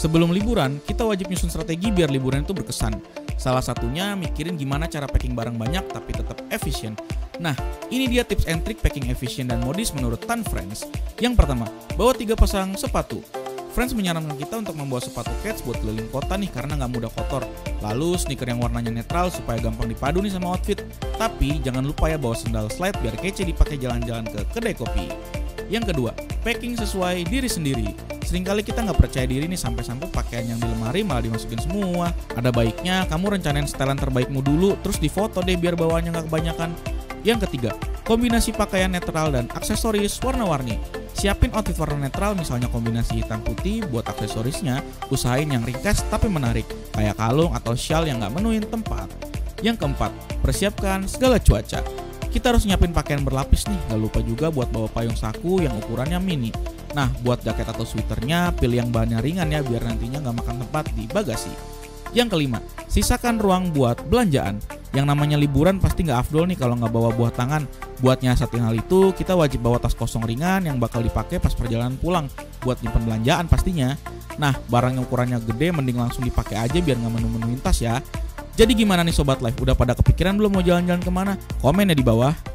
Sebelum liburan, kita wajib nyusun strategi biar liburan itu berkesan. Salah satunya mikirin gimana cara packing barang banyak tapi tetap efisien. Nah, ini dia tips and trick packing efisien dan modis menurut Tan Friends. Yang pertama, bawa 3 pasang sepatu. Friends menyarankan kita untuk membawa sepatu kets buat keliling kota nih karena nggak mudah kotor. Lalu sneaker yang warnanya netral supaya gampang dipadu nih sama outfit. Tapi jangan lupa ya bawa sandal slide biar kece dipakai jalan-jalan ke kedai kopi. Yang kedua, packing sesuai diri sendiri. Seringkali kita nggak percaya diri nih sampai-sampai pakaian yang di lemari malah dimasukin semua. Ada baiknya kamu rencanain setelan terbaikmu dulu, terus difoto deh biar bawaannya nggak kebanyakan. Yang ketiga, kombinasi pakaian netral dan aksesoris warna-warni. Siapin outfit warna netral misalnya kombinasi hitam putih buat aksesorisnya, usahain yang ringkas tapi menarik, kayak kalung atau shawl yang nggak menuhin tempat. Yang keempat, persiapkan segala cuaca. Kita harus nyiapin pakaian berlapis nih, gak lupa juga buat bawa payung saku yang ukurannya mini. Nah, buat jaket atau sweaternya, pilih yang bahannya ringan ya biar nantinya gak makan tempat di bagasi. Yang kelima, sisakan ruang buat belanjaan. Yang namanya liburan pasti gak afdol nih kalau gak bawa buah tangan. Buat nyiasatin hal itu, kita wajib bawa tas kosong ringan yang bakal dipakai pas perjalanan pulang. Buat nyimpen belanjaan pastinya. Nah, barang yang ukurannya gede mending langsung dipakai aja biar gak menu-menuin tas ya. Jadi gimana nih Sobat Life, udah pada kepikiran belum mau jalan-jalan kemana? Komen ya di bawah.